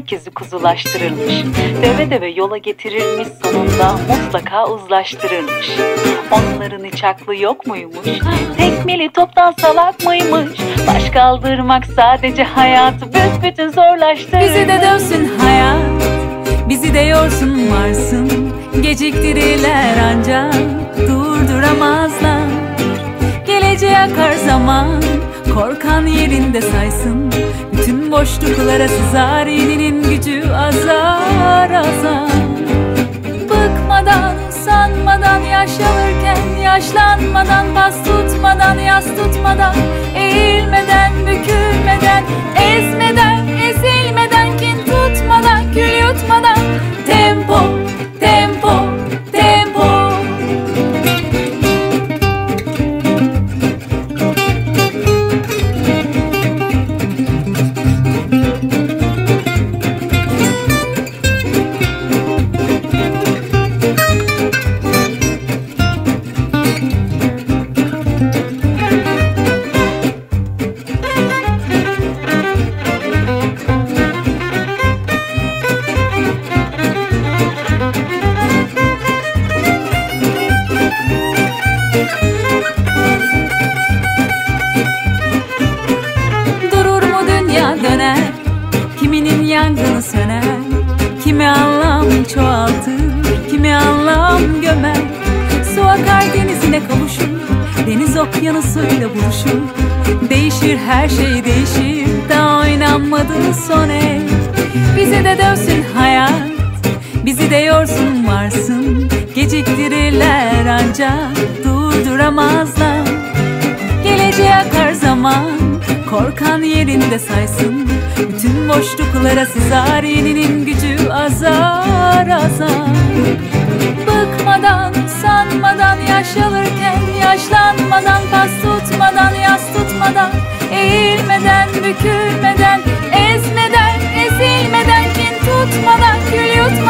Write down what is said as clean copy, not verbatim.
herkesi kuzulaştırırmış. Deve deve yola getirirmiş, sonunda mutlaka uzlaştırırmış. Onların hiç aklı yok muymuş? Tekmeli toptan salak mıymış? Baş kaldırmak sadece hayatı büsbütün zorlaştırır. Bizi de dövsün hayat, bizi de yorsun varsın. Geciktirirler ancak durduramazlar. Geleceğe akar zaman, korkan yerinde saysın. Bütün boşluklara sızar, yeninin gücü azar azar. Bıkmadan, usanmadan, yaş alırken yaşlanmadan, bas tutmadan, yas tutmadan, eğilmeden, bükülmeden, ezmeden, ezilmeden, kin tutmadan, kül yutmadan. Tempo, tempo, tempo. Kiminin yangını söner, kimi anlam çoğaltır, kimi anlam gömer. Su akar denizine kavuşur, deniz okyanusuyla buluşur. Değişir, her şey değişir, daha oynanmadı son el. Bize de dövsün hayat, bizi de yorsun varsın. Geciktirirler ancak durduramazlar. Geleceğe akar zaman, korkan yerinde saysın. Bütün boşluklara sızar, yeninin gücü azar azar. Bıkmadan, usanmadan, yaş alırken yaşlanmadan, pas tutmadan, yas tutmadan, eğilmeden, bükülmeden, ezmeden, ezilmeden, kin tutmadan, kül yutmadan.